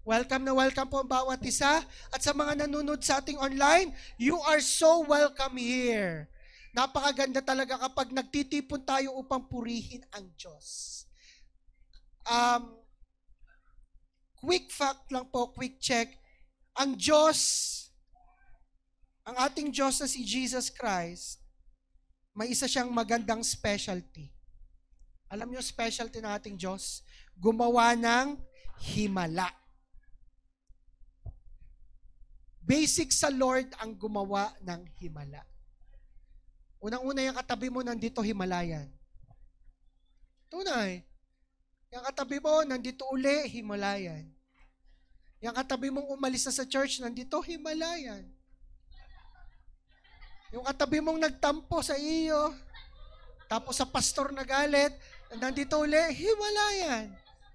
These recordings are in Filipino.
Welcome na welcome po ang bawat isa. At sa mga nanonood sa ating online, you are so welcome here. Napakaganda talaga kapag nagtitipon tayo upang purihin ang Diyos. Um, quick fact lang po, quick check. Ang Diyos, ang ating Diyos na si Jesus Christ, may isa siyang magandang specialty. Alam niyo specialty ng ating Diyos? Gumawa ng himala. Basic sa Lord ang gumawa ng himala. Unang-una yung katabi mo, nandito Himalayan. Tunay. Yung katabi mo, nandito uli, Himalayan. Yung katabi mong umalis na sa church, nandito Himalayan. Yung katabi mong nagtampo sa iyo, tapos sa pastor na galit, nandito uli, Himalayan.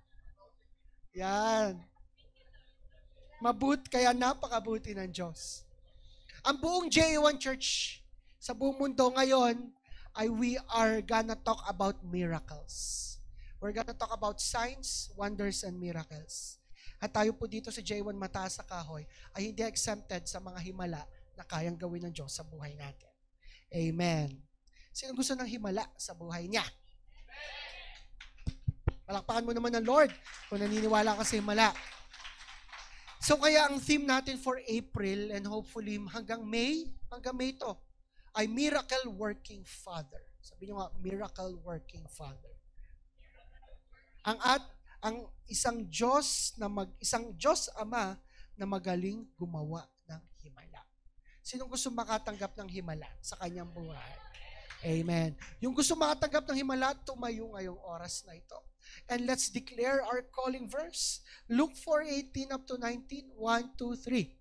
Yan. Kaya napakabuti ng Diyos. Ang buong JA1 Church sa buong mundo ngayon ay we are gonna talk about miracles. We're gonna talk about signs, wonders, and miracles. At tayo po dito sa J1 Mataas sa Kahoy ay hindi exempted sa mga himala na kayang gawin ng Diyos sa buhay natin. Amen. Sino gusto ng himala sa buhay niya? Palakpakan mo naman ng Lord kung naniniwala ka sa himala. So kaya ang theme natin for April and hopefully hanggang May to, ay Miracle Working Father. Sabi niyo nga, Miracle Working Father. Ang isang Diyos Ama na magaling gumawa ng himala. Sinong gusto makatanggap ng himala sa kanyang buhay? Amen. Yung gusto makatanggap ng himala, tumayo ngayong oras na ito. And let's declare our calling verse. Luke 4:18 up to 19. 1, 2, 3.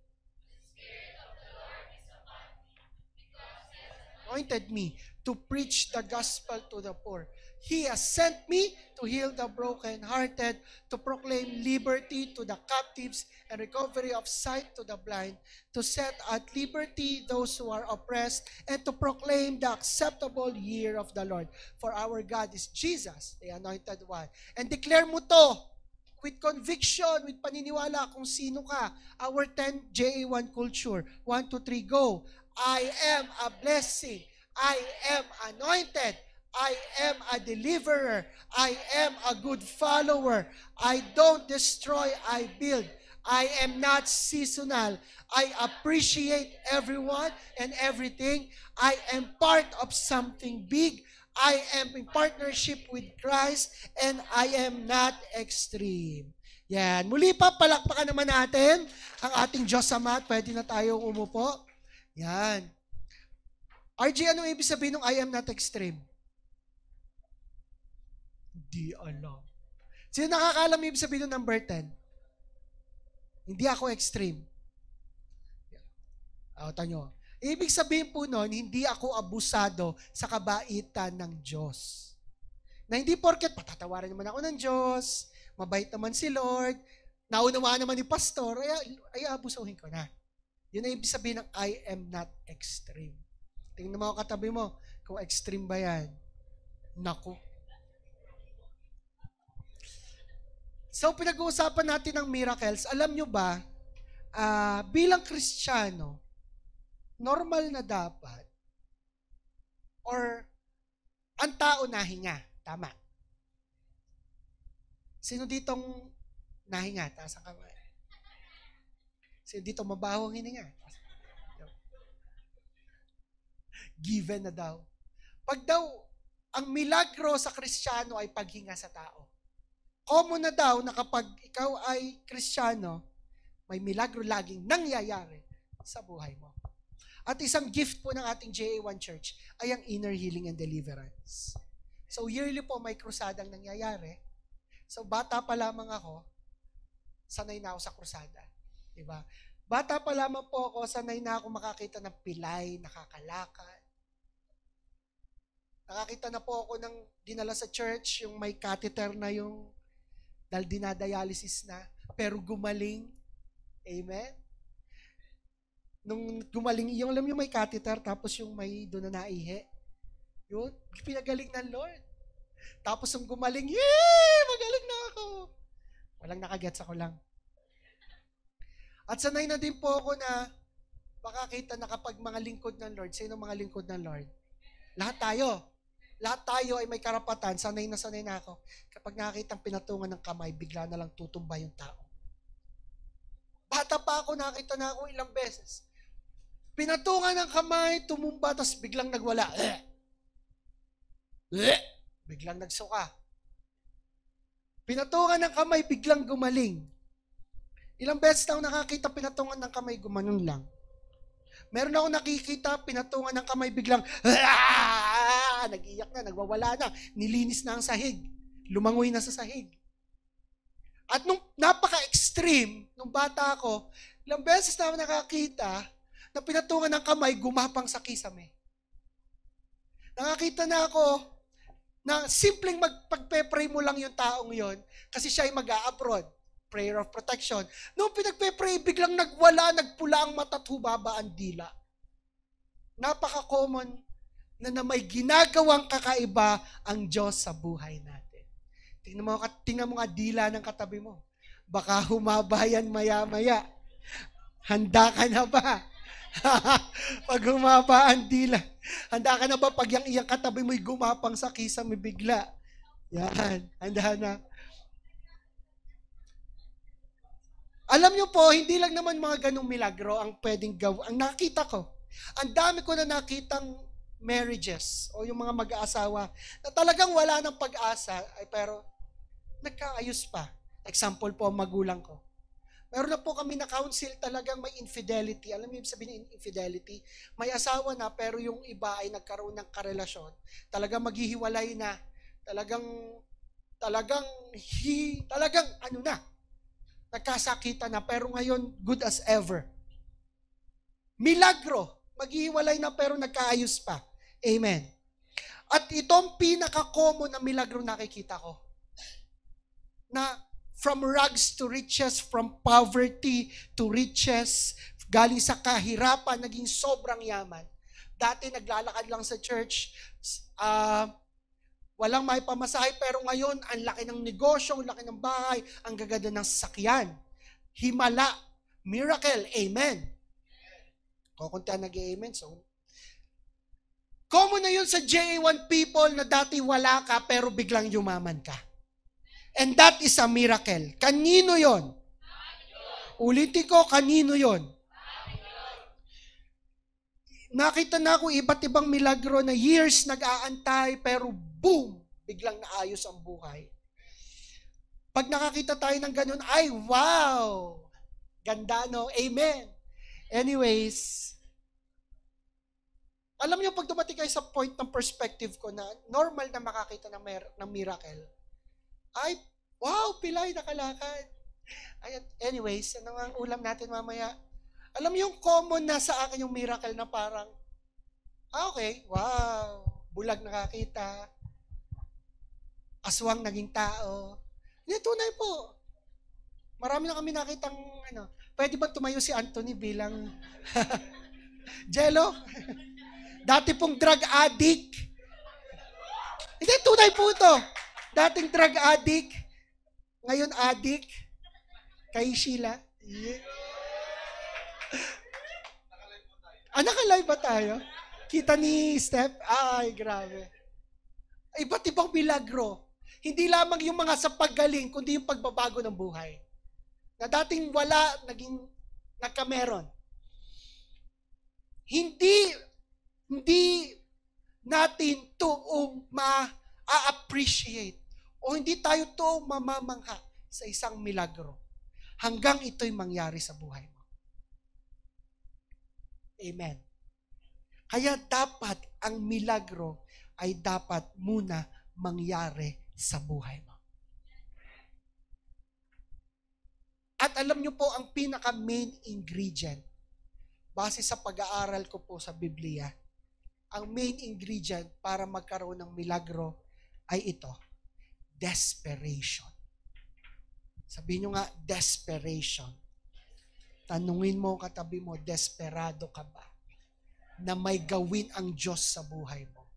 Anointed me to preach the gospel to the poor. He has sent me to heal the brokenhearted, to proclaim liberty to the captives and recovery of sight to the blind, to set at liberty those who are oppressed, and to proclaim the acceptable year of the Lord. For our God is Jesus, the Anointed One. And declare mo to with conviction, with paniniwala kung sino ka. Our 10 JA1 culture. 1, 2, 3, go. I am a blessing. I am anointed. I am a deliverer. I am a good follower. I don't destroy, I build. I am not seasonal. I appreciate everyone and everything. I am part of something big. I am in partnership with Christ and I am not extreme. Yan. Muli pa, palakpakan naman natin ang ating Diyos Ama. Pwede na tayong umupo. Yan. RJ, ano ibig sabihin ng I am not extreme? Hindi alam. Sino nakakaalam ibig sabihin ng number 10? Hindi ako extreme. Tanyo. Ibig sabihin po nun, hindi ako abusado sa kabaitan ng Diyos. Na hindi porket patatawaran naman ako ng Diyos, mabait naman si Lord, naunawaan naman ni Pastor, ay abusuhin ko na. Yun ang ibig sabihin ng I am not extreme. Tingnan mo katabi mo, kung extreme ba yan? Naku. So, pinag-uusapan natin ng miracles. Alam nyo ba, bilang Kristiyano, normal na dapat, or ang tao nahinga. Tama. Sino ditong nahinga? Taas ang kamay. Sino dito mabaho ang hininga? Given na daw. Pag daw, ang milagro sa Kristiyano ay paghinga sa tao. Common na daw na kapag ikaw ay Kristiyano, may milagro laging nangyayari sa buhay mo. At isang gift po ng ating JA1 Church ay ang inner healing and deliverance. So yearly po may krusadang nangyayari. So bata pa lamang ako, sanay na ako sa krusada. Diba? Bata pa lamang po ako, sanay na ako makakita ng pilay, nakakalakad. Nakakita na po ako ng dinala sa church, yung may catheter na yung dahil dinadialysis na, pero gumaling. Amen? Nung gumaling, yung alam yung may catheter, tapos yung may doon na naihi. Yun, pinagaling ng Lord. Tapos yung gumaling, yay! Magaling na ako. Walang nakagets ako lang. At sanay na din po ako na makakita na kapag mga lingkod ng Lord, sino mga lingkod ng Lord? Lahat tayo. Lahat tayo ay may karapatan, sanay na ako. Kapag nakakita pinatungan ng kamay, bigla na lang tutumba yung tao. Bata pa ako, nakita na ako ilang beses. Pinatungan ng kamay, tumumba, tapos biglang nagwala. Biglang nagsuka. Pinatungan ng kamay, biglang gumaling. Ilang beses na ako nakakita pinatungan ng kamay, gumanon lang. Meron ako nakikita, pinatungan ng kamay, biglang, nag-iyak na, nagwawala na, nilinis na ang sahig, lumangoy na sa sahig. At nung napaka-extreme, nung bata ako, ilang beses na ako nakakita, na pinatungan ng kamay, gumapang sa kisame. Nakakita na ako, na simpleng pagpe-pray mo lang yung taong yon, kasi siya ay mag-a-abroad, prayer of protection. Nung pinagpe-pray, biglang nagwala, nagpula ang mata at humaba ang dila. Napaka-common na may ginagawang kakaiba ang Diyos sa buhay natin. Tingnan mo nga dila ng katabi mo. Baka humaba yan maya-maya. Handa ka na ba? Pag humaba ang dila, handa ka na ba pag iyang katabi mo'y gumapang sa kisame bigla? Yan, handa na. Alam niyo po, hindi lang naman mga ganung milagro ang pwedeng gawin. Ang nakita ko, ang dami ko na nakitang marriages o yung mga mag-aasawa na talagang wala ng pag-asa, pero nagkaayos pa. Example po, magulang ko. Meron na po kami na counsel talagang may infidelity. Alam niyo sabihin ng infidelity? May asawa na pero yung iba ay nagkaroon ng karelasyon. Talagang maghihiwalay na. Talagang nagkasakitan na pero ngayon good as ever. Milagro. Maghihiwalay na pero nagkaayos pa. Amen. At itong pinaka-common na milagro nakikita ko. Na from rags to riches, from poverty to riches, galing sa kahirapan, naging sobrang yaman. Dati naglalakad lang sa church, walang may pamasahe, pero ngayon, ang laki ng negosyo, ang laki ng bahay, ang gaganda ng sasakyan. Himala, miracle, amen. Kukuntihan nag-amen, so. Common na yun sa JA1 people na dati wala ka, pero biglang yumaman ka. And that is a miracle. Kanino yon? Ulitin ko, kanino yon? Nakita na ako iba't ibang milagro na years nag-aantay, pero boom, biglang naayos ang buhay. Pag nakakita tayo ng ganun, ay wow! Ganda, no? Amen. Anyways, alam niyo, pag dumating kayo sa point ng perspective ko na normal na makakita ng miracle, ay, wow, pilay, nakalakad. Anyways, ano ang ulam natin mamaya? Alam mo yung common na sa akin yung miracle na parang, okay, wow, bulag nakakita, aswang naging tao. Hindi, tunay po. Marami na kami nakitang, pwede ba tumayo si Anthony bilang Jello? Dati pong drug addict. Hindi, tunay po ito. Dating drug addict, ngayon addict, kay Sheila. Yeah. Naka-live ba tayo? Kita ni Steph? Ay, grabe. Iba't ibang milagro. Hindi lamang yung mga sa paggaling, kundi yung pagbabago ng buhay. Na dating wala, naging nagkameron. Hindi natin toong ma-appreciate o hindi tayo toong mamamangha sa isang milagro hanggang ito'y mangyari sa buhay mo. Amen. Kaya dapat ang milagro ay dapat muna mangyari sa buhay mo. At alam niyo po ang pinaka-main ingredient, base sa pag-aaral ko po sa Biblia, ang main ingredient para magkaroon ng milagro ay ito, desperation. Sabihin nyo nga, desperation. Tanungin mo katabi mo, desperado ka ba na may gawin ang Diyos sa buhay mo?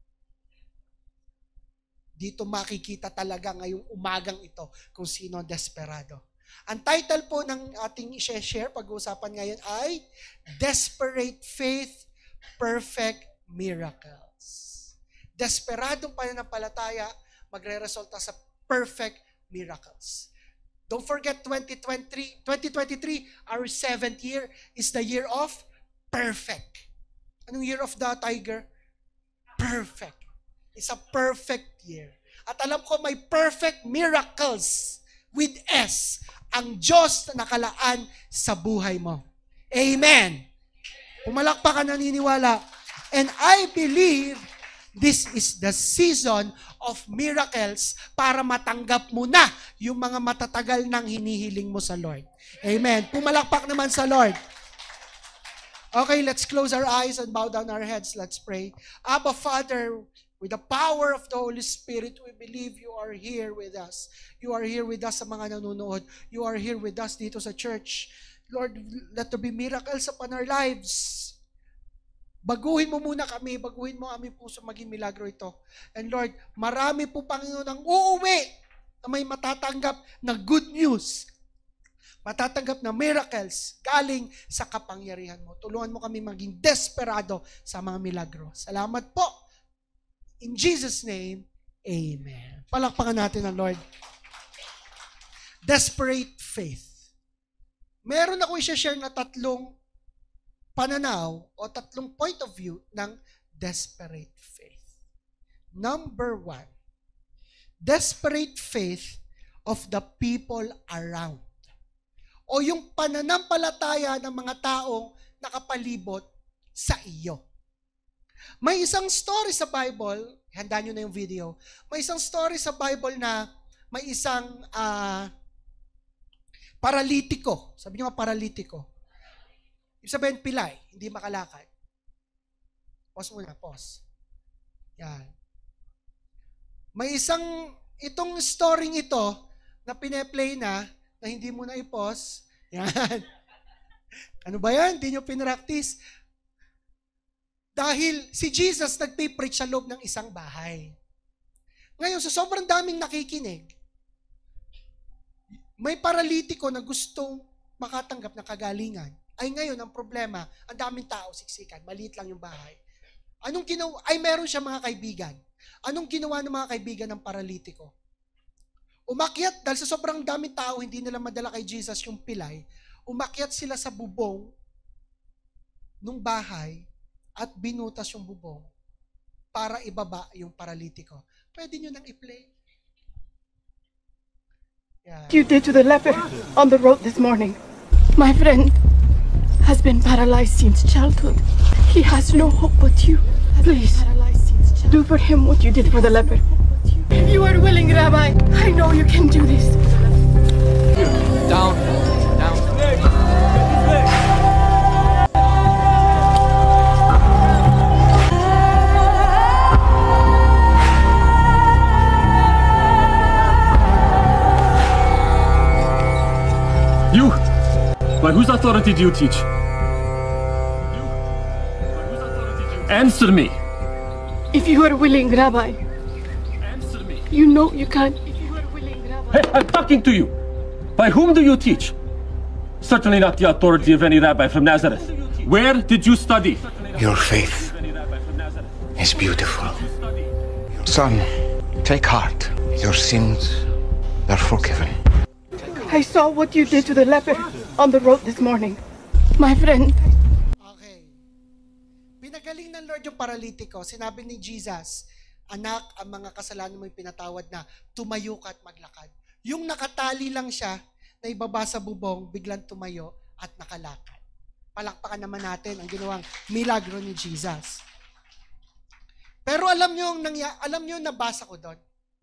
Dito makikita talaga ngayong umagang ito kung sino ang desperado. Ang title po ng ating i-share, pag-uusapan ngayon ay Desperate Faith, Perfect Miracles. Desperadong pananampalataya, magre-resulta sa perfect miracles. Don't forget 2023, our 7th year, is the year of perfect. Anong year of the tiger? Perfect. It's a perfect year. At alam ko may perfect miracles with S ang Diyos na nakalaan sa buhay mo. Amen. Pumalakpak ka, naniniwala. And I believe this is the season of miracles para matanggap mo na yung mga matatagal nang hinihiling mo sa Lord. Amen. Pumalakpak naman sa Lord. Okay, let's close our eyes and bow down our heads. Let's pray. Abba, Father, with the power of the Holy Spirit, we believe you are here with us. You are here with us sa mga nanonood. You are here with us dito sa church. Lord, let there be miracles upon our lives. Baguhin mo muna kami, baguhin mo aming puso maging milagro ito. And Lord, marami po, Panginoon, ang uuwi na may matatanggap na good news. Matatanggap na miracles galing sa kapangyarihan mo. Tulungan mo kami maging desperado sa mga milagro. Salamat po. In Jesus' name, amen. Palakpakan natin ang Lord. Desperate faith. Meron ako i-share na tatlong pananaw o tatlong point of view ng desperate faith. Number 1, desperate faith of the people around. O yung pananampalataya ng mga taong nakapalibot sa iyo. May isang story sa Bible, handa nyo na yung video, may isang story sa Bible na may isang paralitiko. Sabi nyo nga paralitiko. Ibig sabihin, pilay, hindi makalakad. Pause muna, pause. Yan. May itong story ito na pine-play na hindi mo na i-pause. Yan. Ano ba yan? Hindi nyo pinractice. Dahil si Jesus nagpipreach sa loob ng isang bahay. Ngayon, sa sobrang daming nakikinig, may paralitiko na gustong makatanggap ng kagalingan. Ay ngayon, ang problema, ang daming tao, siksikan, maliit lang yung bahay. Anong ginawa? Ay meron siya mga kaibigan. Anong ginawa ng mga kaibigan ng paralitiko? Umakyat, dahil sa sobrang daming tao, hindi nila madala kay Jesus yung pilay, umakyat sila sa bubong nung bahay at binutas yung bubong para ibaba yung paralitiko. Pwede nyo nang i-play. Yeah. You did to the leper on the road this morning. My friend has been paralyzed since childhood. He has no hope but you. Please, do for him what you did for the leper. If you are willing, Rabbi, I know you can do this. Down. You! By whose authority do you teach? Answer me! If you are willing, Rabbi, Answer me! you know you can. If you are willing, Rabbi. Hey, I'm talking to you! By whom do you teach? Certainly not the authority of any rabbi from Nazareth. Where did you study? Your faith is beautiful. Son, take heart. Your sins are forgiven. I saw what you did to the leper on the road this morning. My friend. Okay. Pinagaling ng Lord yung paralitiko. Sinabi ni Jesus, anak, ang mga kasalanan mo'y pinatawad na, tumayo ka at maglakad. Yung nakatali lang siya, na ibaba sa bubong, biglang tumayo at nakalakad. Palakpakan naman natin ang ginawang milagro ni Jesus. Pero alam nyo nabasa ko doon.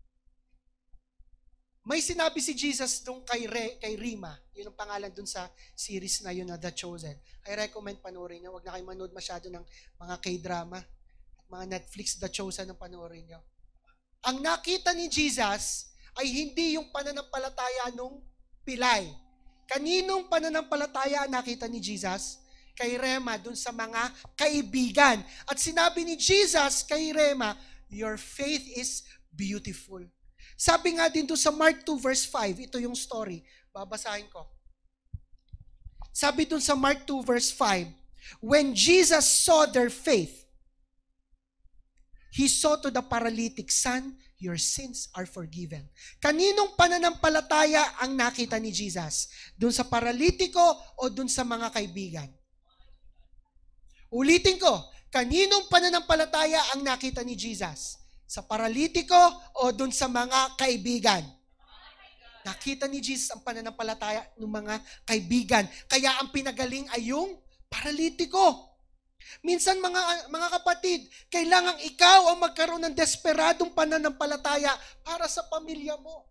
May sinabi si Jesus doon kay Rima, yun ang pangalan doon sa series na yun na The Chosen. I recommend panoorin nyo. Huwag na kayo manood masyado ng mga K-drama, mga Netflix, The Chosen ang panoorin nyo. Ang nakita ni Jesus ay hindi yung pananampalataya nung pilay. Kaninong pananampalataya nakita ni Jesus? Kay Rema, dun sa mga kaibigan. At sinabi ni Jesus kay Rema, your faith is beautiful. Sabi nga din doon sa Mark 2 verse 5, ito yung story. Babasahin ko. Sabi dun sa Mark 2 verse 5, when Jesus saw their faith, He saw to the paralytic, son, your sins are forgiven. Kaninong pananampalataya ang nakita ni Jesus? Dun sa paralitiko o dun sa mga kaibigan? Ulitin ko, kaninong pananampalataya ang nakita ni Jesus? Sa paralitiko o dun sa mga kaibigan? Nakita ni Jesus ang pananampalataya ng mga kaibigan. Kaya ang pinagaling ay yung paralitiko. Minsan mga kapatid, kailangang ikaw ang magkaroon ng desperadong pananampalataya para sa pamilya mo.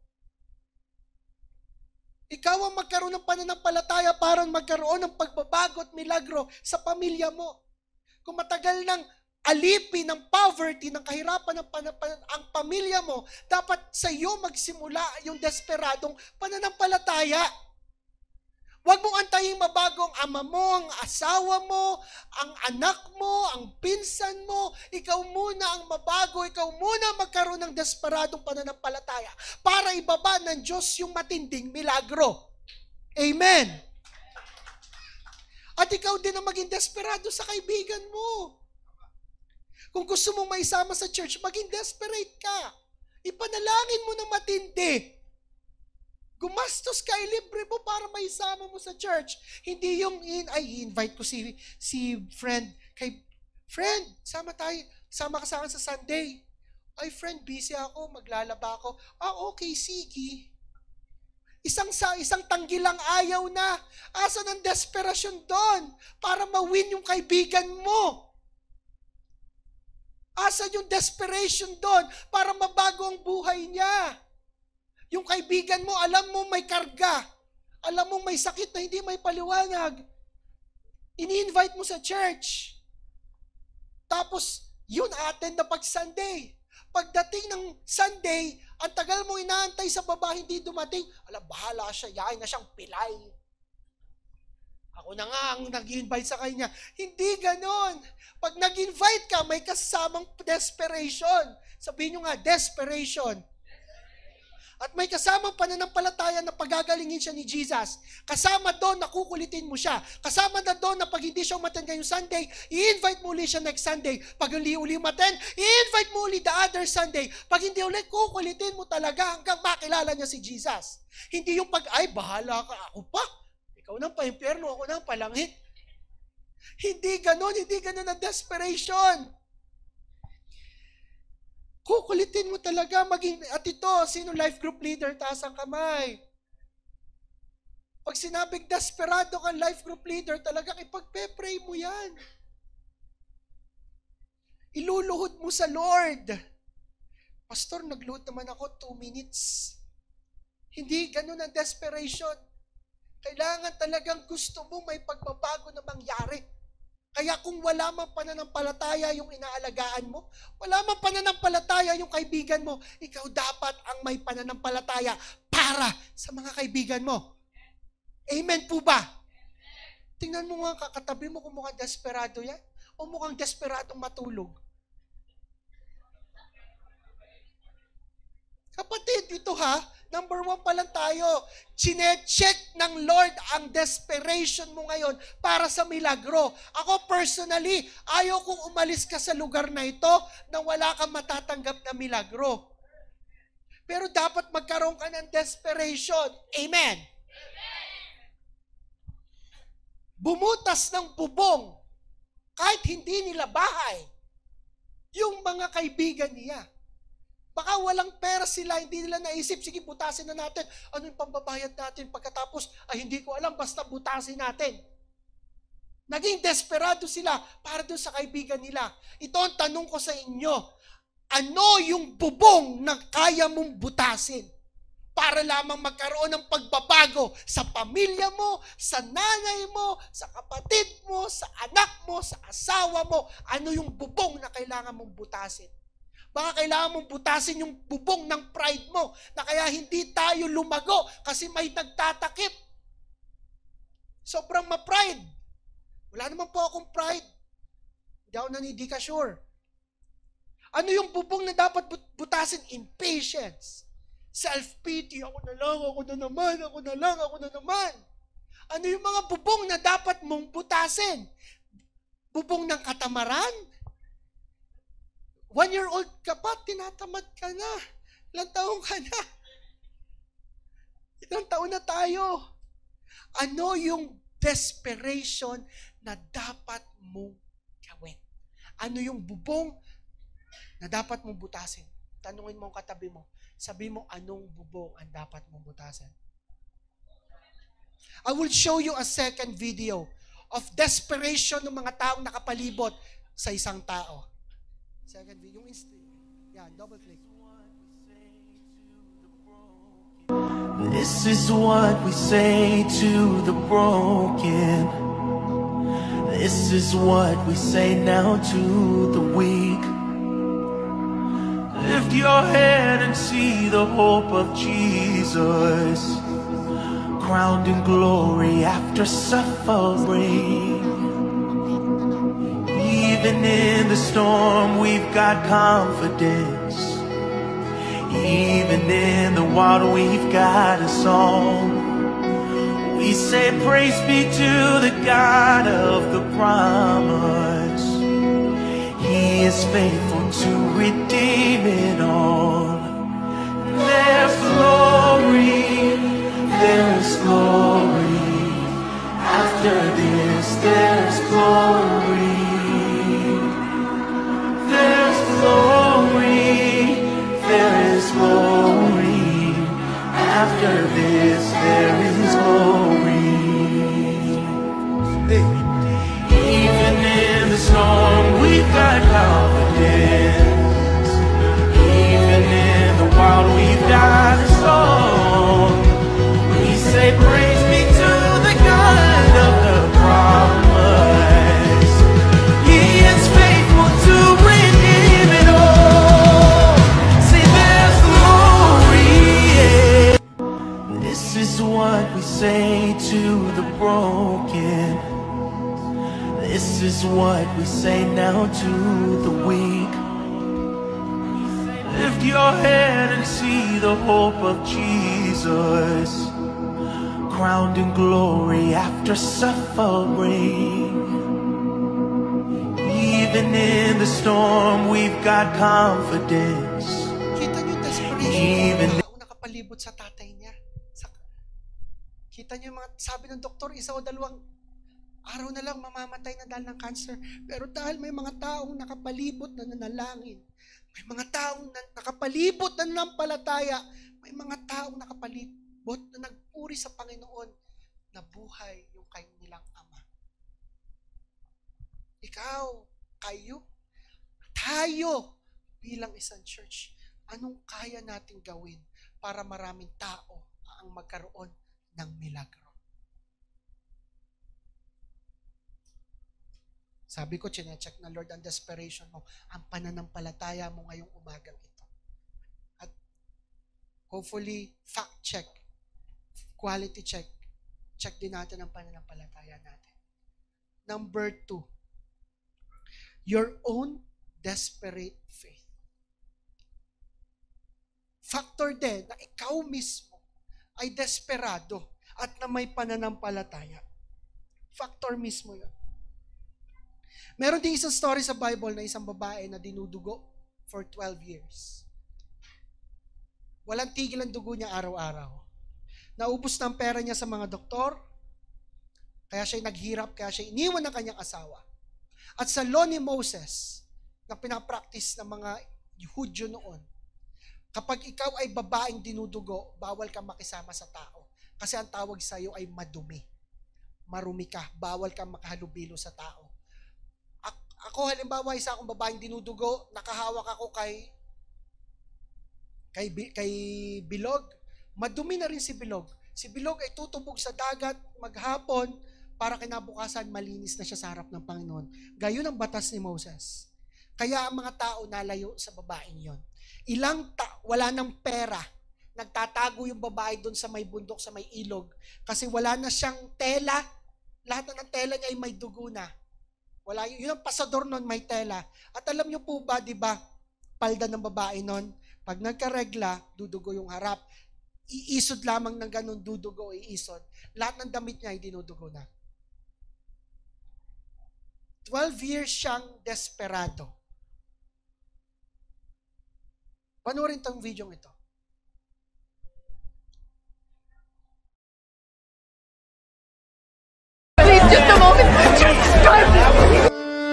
Ikaw ang magkaroon ng pananampalataya para magkaroon ng pagbabago at milagro sa pamilya mo. Kung matagal nang alipin ng poverty, ng kahirapan ang pamilya mo, dapat sa iyo magsimula yung desperadong pananampalataya. Huwag mong antayin mabago ang ama mo, ang asawa mo, ang anak mo, ang pinsan mo. Ikaw muna ang mabago, ikaw muna magkaroon ng desperadong pananampalataya para ibaba ng Diyos yung matinding milagro. Amen. At ikaw din ang maging desperado sa kaibigan mo. Kung gusto mong maisama sa church, maging desperate ka. Ipanalangin mo na matindi. Gumastos ka, ilibre mo para maisama mo sa church. Hindi yung invite ko si friend. Friend, sama tayo. Sama ka sa akin sa Sunday. Ay, friend, busy ako, maglalaba ako. Okay, sige. Isang tanggi lang ayaw na. Asan ang desperasyon doon para ma-win yung kaibigan mo? Asan yung desperation doon para mabago ang buhay niya? Yung kaibigan mo, alam mo may karga. Alam mo may sakit na hindi may paliwanag. Ini-invite mo sa church. Tapos, yun attend na pag Sunday. Pagdating ng Sunday, ang tagal mo inaantay sa baba, hindi dumating. Bahala siya, yain na siyang pilay. Ako na nga ang nag-invite sa kanya. Hindi ganon. Pag nag-invite ka, may kasamang desperation. Sabihin nyo nga, desperation. At may kasamang pananampalataya na pagagalingin siya ni Jesus. Kasama doon na kukulitin mo siya. Kasama na doon na pag hindi siya umattend ngayong Sunday, i-invite mo ulit siya next Sunday. Pag uli umattend, i-invite mo ulit the other Sunday. Pag hindi ulit, kukulitin mo talaga hanggang makilala niya si Jesus. Hindi yung bahala ka, ako pa. Ikaw nang pa-impyerno, ako nang palangit. Hindi ganon ang desperation. Kukulitin mo talaga maging, at ito, sino life group leader, taas ang kamay. Pag sinabing desperado kang life group leader, talagang ipagpe-pray mo yan. Iluluhod mo sa Lord. Pastor, nagluhod naman ako 2 minutes. Hindi ganon ang desperation. Kailangan talagang gusto mo may pagbabago na mangyari. Kaya kung wala mang pananampalataya yung inaalagaan mo, wala mang pananampalataya yung kaibigan mo, ikaw dapat ang may pananampalataya para sa mga kaibigan mo. Amen po ba? Tingnan mo nga kakatabi mo kung mukhang desperado yan o mukhang desperadong matulog. Kapatid, ito number 1 pa lang tayo. Chine-check ng Lord ang desperation mo ngayon para sa milagro. Ako personally, ayaw kong umalis ka sa lugar na ito na wala kang matatanggap na milagro. Pero dapat magkaroon ka ng desperation. Amen? Bumutas ng bubong kahit hindi nila bahay yung mga kaibigan niya. Baka walang pera sila, hindi nila naisip, sige butasin na natin. Ano yung pambabayad natin? Pagkatapos, hindi ko alam, basta butasin natin. Naging desperado sila para doon sa kaibigan nila. Ito ang tanong ko sa inyo. Ano yung bubong na kaya mong butasin? Para lamang magkaroon ng pagbabago sa pamilya mo, sa nanay mo, sa kapatid mo, sa anak mo, sa asawa mo. Ano yung bubong na kailangan mong butasin? Baka kailangan mong butasin yung bubong ng pride mo na kaya hindi tayo lumago kasi may nagtatakip. Sobrang ma-pride. Wala naman po akong pride. Hindi ako nanidika sure. Ano yung bubong na dapat butasin? Impatience. Self-pity, ako na lang, ako na naman, ako na lang, ako na naman. Ano yung mga bubong na dapat mong butasin? Bubong ng katamaran? 1-year-old ka pa, tinatamad ka na. Ilang taon ka na? Ilang taon na tayo? Ano yung desperation na dapat mong gawin? Ano yung bubong na dapat mong butasin? Tanungin mo ang katabi mo. Sabi mo, anong bubong ang dapat mong butasin? I will show you a second video of desperation ng mga taong nakapalibot sa isang tao. Second video, yung double click. This is what we say to the broken. This is what we say now to the weak. Lift your head and see the hope of Jesus, crowned in glory after suffering. Even in the storm, we've got confidence. Even in the water, we've got a song. We say praise be to the God of the promise. He is faithful to redeem it all. There's glory, there's glory. After this, there's glory. There's glory, there is glory. After this, there is glory. Even in the storm, we've got confidence. Even in the wild, we've got a song. We say praise be to the God of the promise. He is faithful to redeem it all. Say there's glory. This is what we say to the broken. This is what we say now to the weak. Lift your head and see the hope of Jesus, crowned in glory after suffering. Even in the storm, we've got confidence. Kita niyo yung desperation Even ng taong nakapalibot sa tatay niya. Kita niyo yung mga, sabi ng doktor, 1 o 2 araw na lang mamamatay na dahil ng cancer. Pero dahil may mga taong nakapalibot na nanalangin, may mga taong nakapalibot na nanampalataya, may mga taong nakapalibot na nagpuri sa Panginoon, na buhay yung kanilang ama. Ikaw, kayo, tayo bilang isang church, anong kaya nating gawin para maraming tao ang magkaroon ng milagro? Sabi ko, chinecheck na Lord ang desperation mo, ang pananampalataya mo ngayong umagang ito. At hopefully, fact check, quality check, check din natin ang pananampalataya natin. Number 2, your own desperate faith. Factor din na ikaw mismo ay desperado at na may pananampalataya. Factor mismo yun. Meron din isang story sa Bible na isang babae na dinudugo for 12 years. Walang tigil ang dugo niya araw-araw. Naubos na ang pera niya sa mga doktor, kaya siya naghirap, kaya siya iniwan ng kanyang asawa. At sa law ni Moses, na pinapractice ng mga Hudyo noon, kapag ikaw ay babaeng dinudugo, bawal kang makisama sa tao. Kasi ang tawag sa iyo ay madumi. Marumi ka, bawal kang makahalubilo sa tao. Ako, halimbawa, isa akong babaeng dinudugo, nakahawak ako kay Bilog. Madumi na rin si Bilog. Si Bilog ay tutubog sa dagat maghapon para kinabukasan malinis na siya sa harap ng Panginoon. Gayon ang batas ni Moses. Kaya ang mga tao nalayo sa babaeng yon. Wala nang pera. Nagtatago yung babae doon sa may bundok, sa may ilog. Kasi wala na siyang tela. Lahat ng tela niya ay may dugo na. Wala yun ang pasador noon, may tela. At alam niyo po ba, di ba, palda ng babae noon, Pag nagkaregla, dudugo yung harap. Iisod lamang ng ganun, dudugo, iisod. Lahat ng damit niya ay dinudugo na. 12 years siyang desperado. Panoorin tong video ito. Please, just a moment. Jesus Christ.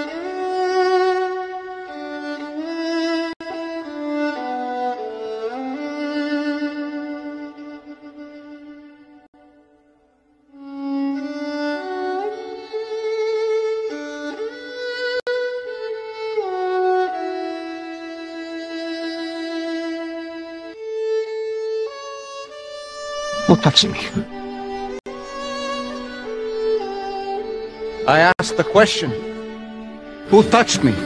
Who touched me? I asked the question. Who touched me?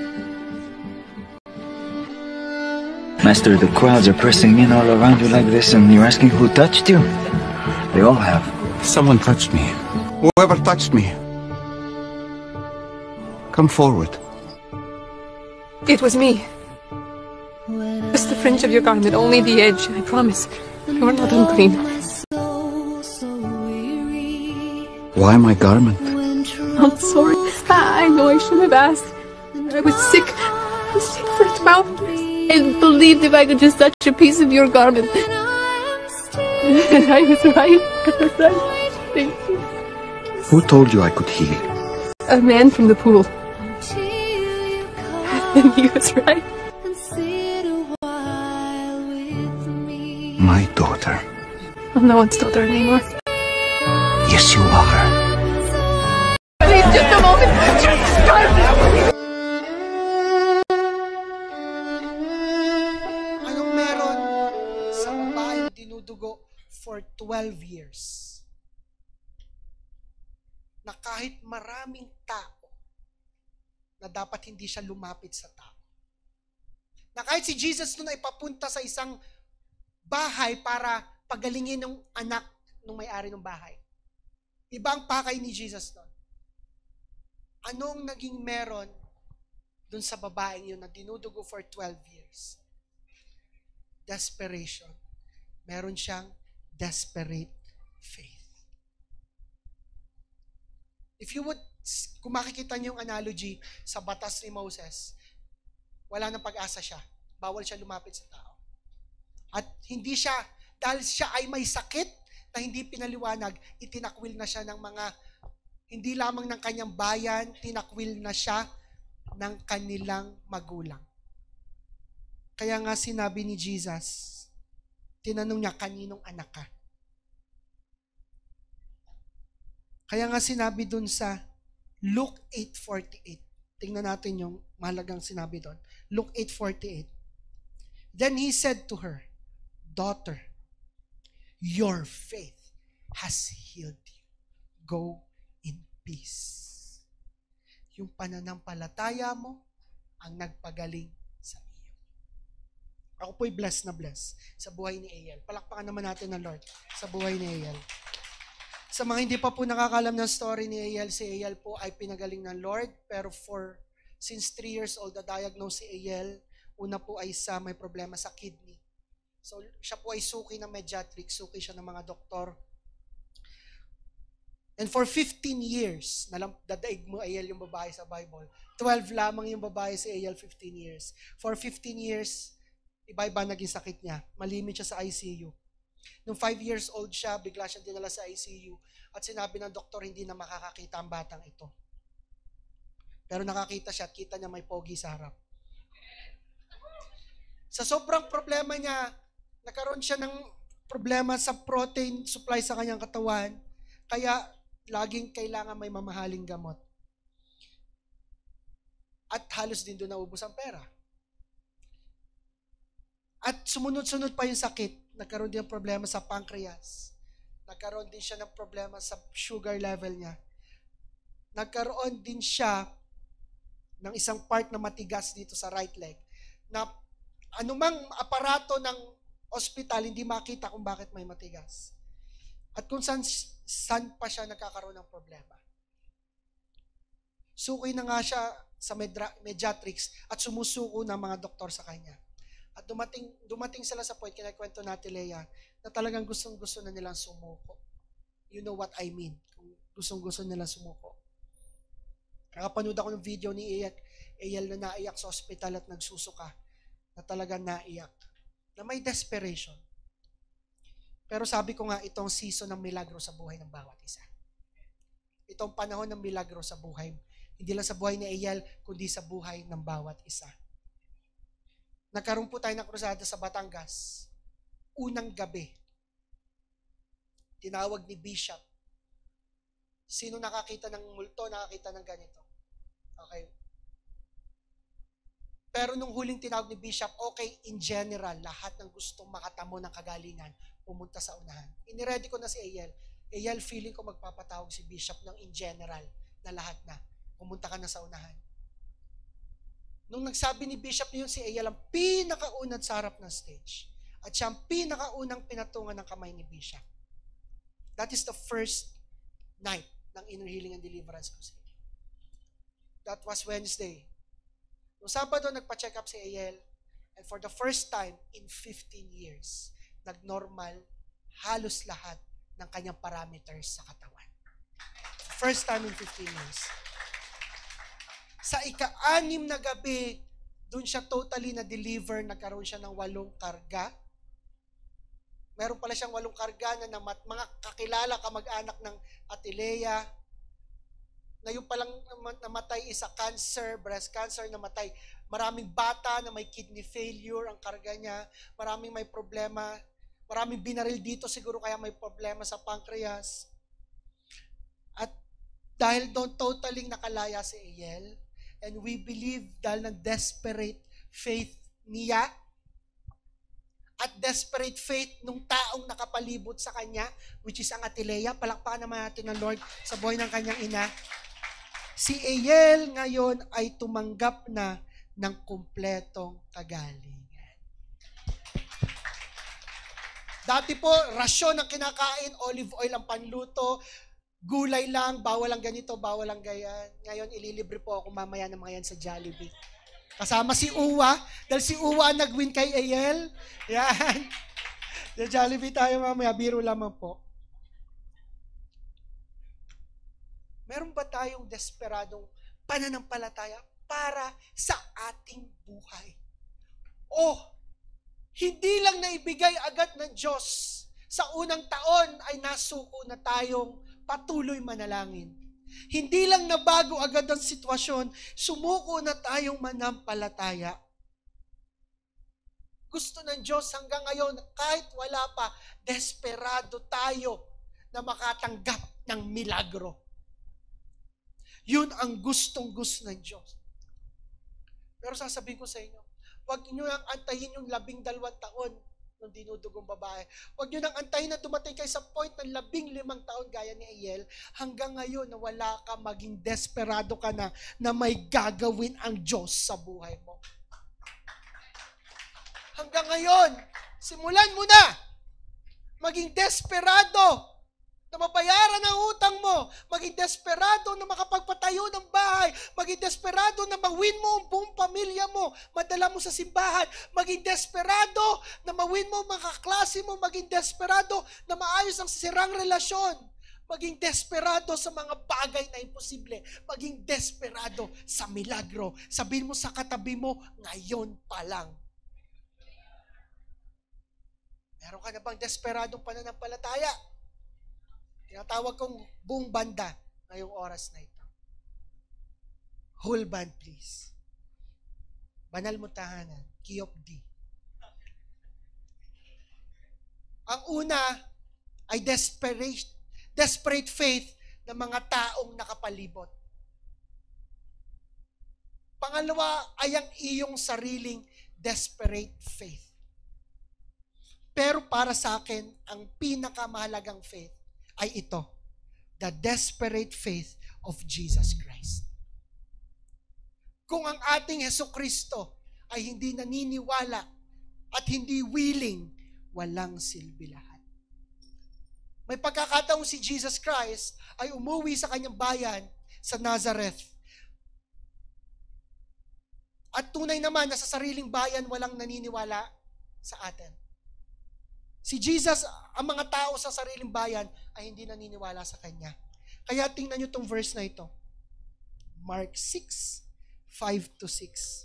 Master, the crowds are pressing in all around you like this, and you're asking who touched you? They all have. Someone touched me. Whoever touched me. Come forward. It was me. Just the fringe of your garment, only the edge, I promise. You are not unclean. Why my garment? I'm sorry. I know I should have asked. I was sick. I was sick for 12 years. I believed if I could just touch a piece of your garment. And I was right. I was right. Thank you. Who told you I could heal? A man from the pool. And he was right. My daughter. I'm no one's daughter anymore. Yes, you are. Please, just a moment. Jesus Christ. Anong meron sa babaeng dinudugo for 12 years? Na kahit maraming tao, na dapat hindi siya lumapit sa tao. Na kahit si Jesus nun ay papunta sa isang bahay para pagalingin ng anak ng may-ari ng bahay. Iba ang pakay ni Jesus nun. Anong naging meron dun sa babaeng yun na dinudugo for 12 years? Desperation. Meron siyang desperate faith. If you would, kung makikita niyo yung analogy sa batas ni Moses, wala nang pag-asa siya. Bawal siya lumapit sa tao. At hindi siya, dahil siya ay may sakit na hindi pinaliwanag, itinakwil na siya ng mga, hindi lamang ng kanyang bayan, tinakwil na siya ng kanilang magulang. Kaya nga sinabi ni Jesus, tinanong niya, kaninong anak ka? Kaya nga sinabi dun sa Luke 8:48. Tingnan natin yung mahalagang sinabi doon. Luke 8:48. Then he said to her, "Daughter, your faith has healed you. Go in peace." Yung pananampalataya mo ang nagpagaling sa iyo. Ako po'y blessed na blessed sa buhay ni Eyal. Palakpakan naman natin ng Lord sa buhay ni Eyal. Sa mga hindi pa po nakakalam ng story ni Eyal, si Eyal po ay pinagaling ng Lord, pero since 3 years old, na-diagnose si Eyal, una po ay may problema sa kidney. So, siya po ay suki ng Mediatrix, suki siya ng mga doktor. And for 15 years, dadaig mo Eyal yung babae sa Bible. 12 lamang yung babae si Eyal, 15 years. For 15 years, iba-iba naging sakit niya. Malimit siya sa ICU. Nung 5 years old siya, bigla siyang dinala sa ICU at sinabi ng doktor hindi na makakakita ang batang ito. Pero nakakita siya at kita niya may pogi sa harap. Sa sobrang problema niya, nagkaroon siya ng problema sa protein supply sa kanyang katawan, kaya laging kailangan may mamahaling gamot. At halos din doon naubos ang pera. At sumunod-sunod pa yung sakit. Nagkaroon din ng problema sa pancreas. Nagkaroon din siya ng problema sa sugar level niya. Nagkaroon din siya ng isang part na matigas dito sa right leg. Na anumang aparato ng ospital, hindi makita kung bakit may matigas. At kung saan pa siya nagkakaroon ng problema. Suki na nga siya sa Mediatrix at sumusuko ng mga doktor sa kanya. At dumating sila sa point, kinakwento natin Leia, na talagang gustong-gusto na nilang sumuko. You know what I mean. Kung gustong-gusto nilang sumuko. Nakapanood ako ng video ni Eyal na naiyak sa ospital at nagsusuka. Na talagang naiyak. Na may desperation. Pero sabi ko nga, itong season ng milagro sa buhay ng bawat isa. Itong panahon ng milagro sa buhay. Hindi lang sa buhay ni Eyal, kundi sa buhay ng bawat isa. Nagkaroon po tayo ng krusada sa Batangas. Unang gabi. Tinawag ni Bishop. Sino nakakita ng multo, nakakita ng ganito? Okay. Pero nung huling tinawag ni Bishop, okay, in general, lahat ng gustong makatamo ng kagalingan, pumunta sa unahan. Iniready ko na si Eyal. Eyal, feeling ko magpapatawag si Bishop ng in general, na lahat na. Pumunta ka na sa unahan. Nung nagsabi ni Bishop niyon, si Eyal ang pinakaunad sa harap ng stage. At siya ang pinakaunang pinatungan ng kamay ni Bishop. That is the first night ng Inner Healing and Deliverance Crusade. That was Wednesday. Noong Sabado, nagpa-check up si Eyal. And for the first time in 15 years, nag-normal halos lahat ng kanyang parameters sa katawan. First time in 15 years. Sa ika-6 na gabi, doon siya totally na-deliver, nagkaroon siya ng 8 karga. Meron pala siyang 8 karga na mga kakilala, kamag-anak ng Atilea. Ngayon palang namatay isa cancer, breast cancer, namatay. Maraming bata na may kidney failure ang karga niya. Maraming may problema. Maraming binaril dito siguro kaya may problema sa pancreas. At dahil doon totally nakalaya si Eyal, and we believe dahil ng desperate faith niya at desperate faith nung taong nakapalibot sa kanya, which is ang Atilea, palakpakan naman natin ng Lord sa buhay ng kanyang ina. Si Eyal ngayon ay tumanggap na ng kumpletong kagalingan. Dati po, rasyon ang kinakain, olive oil ang panluto, gulay lang, bawal ang ganito, bawal ang gayan. Ngayon, ililibre po ako mamaya ng mga yan sa Jollibee. Kasama si Uwa, dahil si Uwa nag-win kay Eyal. Yan. Sa Jollibee tayo mamaya, biro lamang po. Meron ba tayong desperadong pananampalataya para sa ating buhay? O, hindi lang naibigay agad ng Diyos. Sa unang taon ay nasuko na tayong patuloy manalangin. Hindi lang nabago agad ang sitwasyon, sumuko na tayong manampalataya. Gusto ng Diyos hanggang ngayon, kahit wala pa, desperado tayo na makatanggap ng milagro. Yun ang gustong-gusto ng Diyos. Pero sasabihin ko sa inyo, huwag niyo nang antayin yung 12 taon ng dinudugong babae. Huwag niyo nang antayin na dumating kayo sa point ng 15 taon gaya ni Eyal, hanggang ngayon na wala ka, maging desperado ka na may gagawin ang Diyos sa buhay mo. Hanggang ngayon, simulan mo na maging desperado na mabayaran ang utang mo, maging desperado na makapagpatayo ng bahay, maging desperado na mawin mo ang buong pamilya mo, madala mo sa simbahan, maging desperado na mawin mo ang mga kaklase mo, maging desperado na maayos ang sirang relasyon, maging desperado sa mga bagay na imposible, maging desperado sa milagro. Sabihin mo sa katabi mo, ngayon pa lang. Meron ka na bang desperadong pananampalataya? Tinatawag kong buong banda ngayong oras na ito. Whole band, please. Banal mo tahanan, key of D. Ang una ay desperate faith ng mga taong nakapalibot. Pangalawa ay ang iyong sariling desperate faith. Pero para sa akin, ang pinakamahalagang faith ay ito, the desperate faith of Jesus Christ. Kung ang ating Hesukristo ay hindi naniniwala at hindi willing, walang silbi lahat. May pagkakataong si Jesus Christ ay umuwi sa kanyang bayan sa Nazareth. At tunay naman na sa sariling bayan walang naniniwala sa atin. Si Jesus, ang mga tao sa sariling bayan ay hindi naniniwala sa Kanya. Kaya tingnan nyo itong verse na ito. Mark 6, 5-6.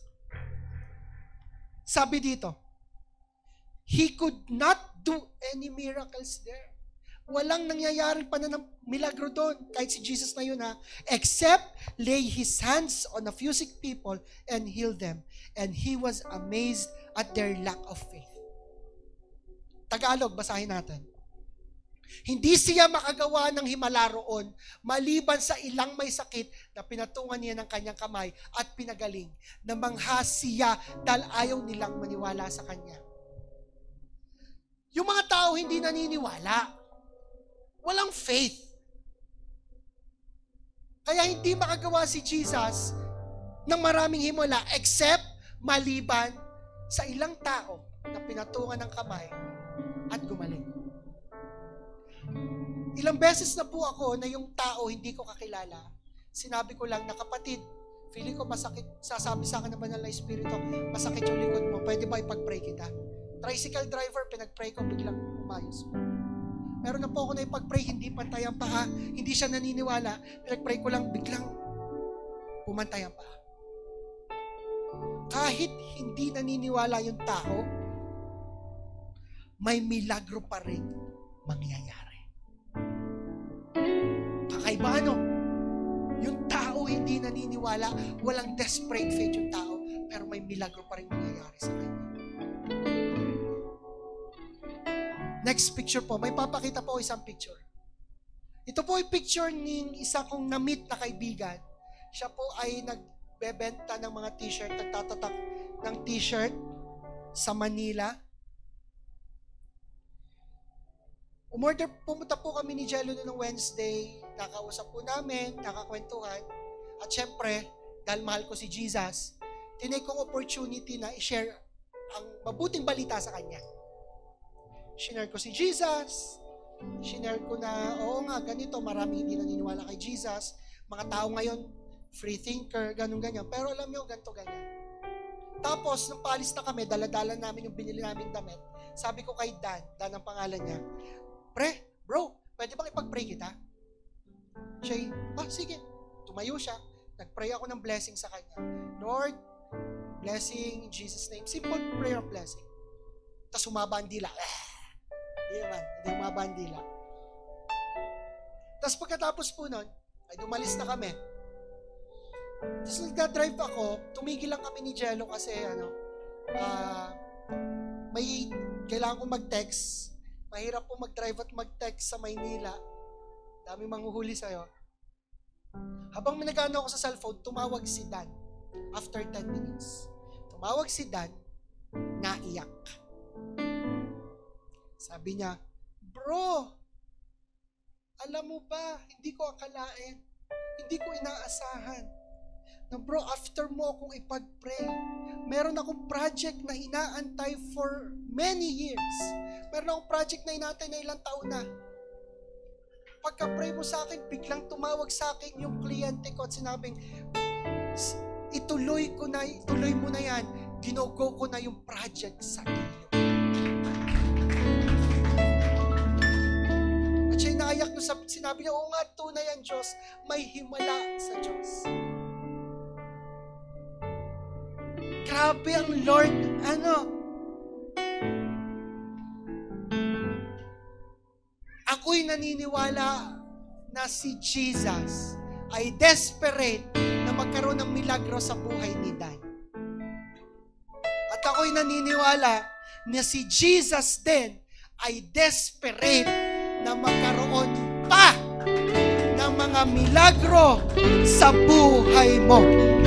Sabi dito, He could not do any miracles there. Walang nangyayari pa na ng milagro doon, kahit si Jesus na yun except lay His hands on a few sick people and heal them. And He was amazed at their lack of faith. Tagalog, basahin natin. Hindi siya makagawa ng himala roon maliban sa ilang may sakit na pinatungan niya ng kanyang kamay at pinagaling. Namangha siya dahil ayaw nilang maniwala sa Kanya. Yung mga tao hindi naniniwala. Walang faith. Kaya hindi makagawa si Jesus ng maraming himala except maliban sa ilang tao na pinatungan ng kamay at gumaling. Ilang beses na po ako na yung tao hindi ko kakilala. Sinabi ko lang na kapatid, feeling ko masakit, sasabi sa akin ng banal na Espiritu, masakit yung likod mo, pwede ba ipag-pray kita? Tricycle driver, pinag-pray ko, biglang umayos. Meron na po ako na ipag-pray, hindi pantay ang paa, hindi siya naniniwala, pinag-pray ko lang, biglang pumantay ang paa. Kahit hindi naniniwala yung tao, may milagro pa rin mangyayari. Kakaiba ano? Yung tao hindi naniniwala, walang desperate faith yung tao, pero may milagro pa rin mangyayari sa kanya. Next picture po, may papakita po isang picture. Ito po ay picture ng isa kong na-meet na kaibigan. Siya po ay nagbebenta ng mga t-shirt, nagtatatak ng t-shirt sa Manila. Pumunta po kami ni Jello noong Wednesday, nakausap po namin, nakakwentuhan. At syempre, dahil mahal ko si Jesus, tinake kong opportunity na i-share ang mabuting balita sa kanya. Shinare ko si Jesus, shinare ko na, oo nga, ganito, maraming hindi naniniwala kay Jesus. Mga tao ngayon, free thinker, ganun-ganyan. Pero alam nyo, ganito-ganyan. Tapos, nung paalis na kami, dala-dala namin yung binili naming damit. Sabi ko kay Dan ang pangalan niya, bro, pwede bang ipag-pray kita? Siya, sige. Tumayo siya. Nag-pray ako ng blessing sa kanya. Lord, blessing in Jesus' name. Simple prayer of blessing. Tapos humaba ang dila. Hindi naman, hindi humaba ang dila. Tapos pagkatapos po nun, ay dumalis na kami. Tapos nagda-drive ako, tumigil lang kami ni Jello kasi may kailangan kong mag-text. Mahirap po mag-drive at mag-text sa Maynila. Daming manghuhuli sa'yo. Habang nag-ano ako sa cellphone, tumawag si Dan. After 10 minutes. Tumawag si Dan, naiyak. Sabi niya, bro, alam mo ba, hindi ko akalain, hindi ko inaasahan, na bro, after mo akong ipag-pray, meron akong project na inaantay for many years. Meron akong project na inaantay na ilang taon na. Pagka-pray mo sa akin, biglang tumawag sa akin yung kliyente ko at sinabing, ituloy mo na yan, ginogo ko na yung project sa iyo. At siya naiyak no, sinabi niya, oo nga, tunay ang Diyos, may himala sa Diyos. Grabe ang Lord, ako'y naniniwala na si Jesus ay desperate na magkaroon ng milagro sa buhay ni Dan. At ako'y naniniwala na si Jesus din ay desperate na magkaroon pa ng mga milagro sa buhay mo.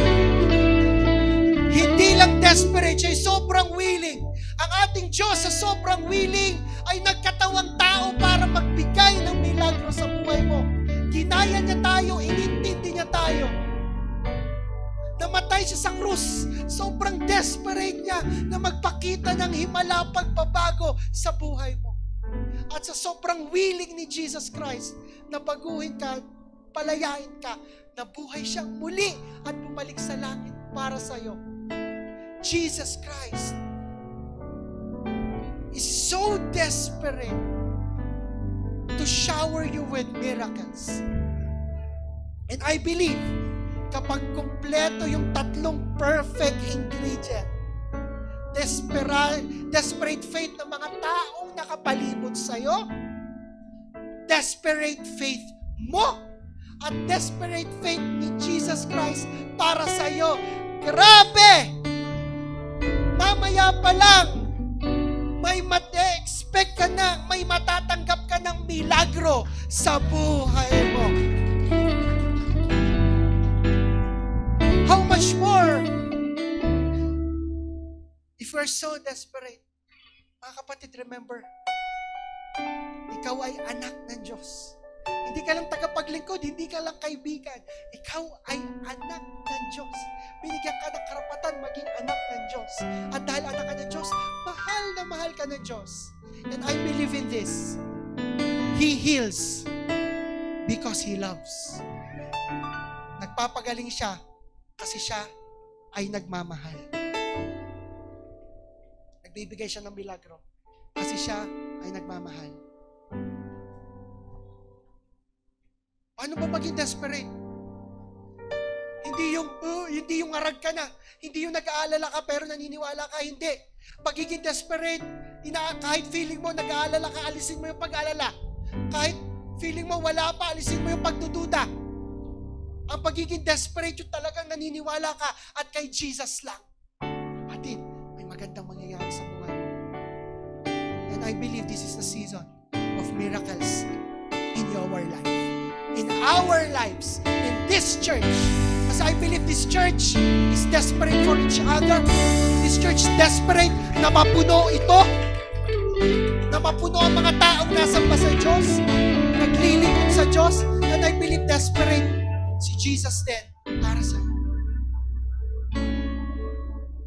Hindi lang desperate, siya ay sobrang willing. Ang ating Diyos sa sobrang willing ay nagkatawang tao para magbigay ng milagro sa buhay mo. Ginaya niya tayo, inintindi niya tayo. Namatay siya sa krus. Sobrang desperate niya na magpakita ng himala pagbabago sa buhay mo. At sa sobrang willing ni Jesus Christ na baguhin ka, palayain ka, nabuhay siyang muli at bumalik sa langit para sa iyo. Jesus Christ is so desperate to shower you with miracles. And I believe, kapag kumpleto yung tatlong perfect ingredient, desperate faith ng mga taong nakapalibot sa'yo, desperate faith mo, at desperate faith ni Jesus Christ para sa'yo, grabe! Mamaya pa lang, may mate-expect ka na, may matatanggap ka ng milagro sa buhay mo. How much more if we're so desperate? Mga kapatid, remember, ikaw ay anak ng Diyos. Hindi ka lang tagapaglingkod, hindi ka lang kaibigan. Ikaw ay anak ng Diyos. Binigyan ka ng karapatan maging anak ng Diyos. At dahil anak ka ng Diyos, mahal na mahal ka ng Diyos. And I believe in this. He heals because He loves. Nagpapagaling siya kasi siya ay nagmamahal. Nagbibigay siya ng milagro kasi siya ay nagmamahal. Paano ba maging desperate? Hindi yung ngarag ka na. Hindi yung nag-aalala ka pero naniniwala ka. Hindi. Pagiging desperate, kahit feeling mo nag-aalala ka, alisin mo yung pag-aalala. Kahit feeling mo wala pa, alisin mo yung pagdududa. Ang pagiging desperate yung talagang naniniwala ka at kay Jesus lang. Kapatid, may magandang mangyayari sa buhay mo. And I believe this is the season of miracles in your life. In our lives, in this church. Kasi I believe this church is desperate for each other. This church is desperate na mapuno ito. Na mapuno ang mga taong nasamba sa Diyos. Naglilingkod sa Diyos. And I believe desperate si Jesus din para sa